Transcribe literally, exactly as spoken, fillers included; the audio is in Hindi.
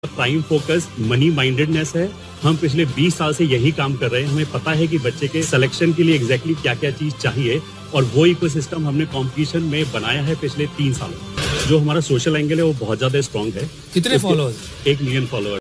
प्राइम फोकस मनी माइंडेडनेस है। हम पिछले बीस साल से यही काम कर रहे हैं। हमें पता है कि बच्चे के सिलेक्शन के लिए एग्जैक्टली क्या क्या चीज चाहिए और वो इकोसिस्टम हमने कंपटीशन में बनाया है पिछले तीन सालों। जो हमारा सोशल एंगल है वो बहुत ज्यादा स्ट्रांग है। कितने फॉलोअर्स? एक मिलियन फॉलोअर्स।